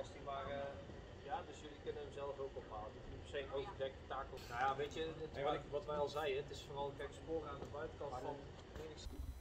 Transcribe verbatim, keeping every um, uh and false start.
als die maar... Uh, ja, dus jullie kunnen hem zelf ook ophalen. Het is niet per se een overdekte takel. Nou ja, weet je, het, wat, wat wij al zeiden, het is vooral kijk, sporen aan de buitenkant van...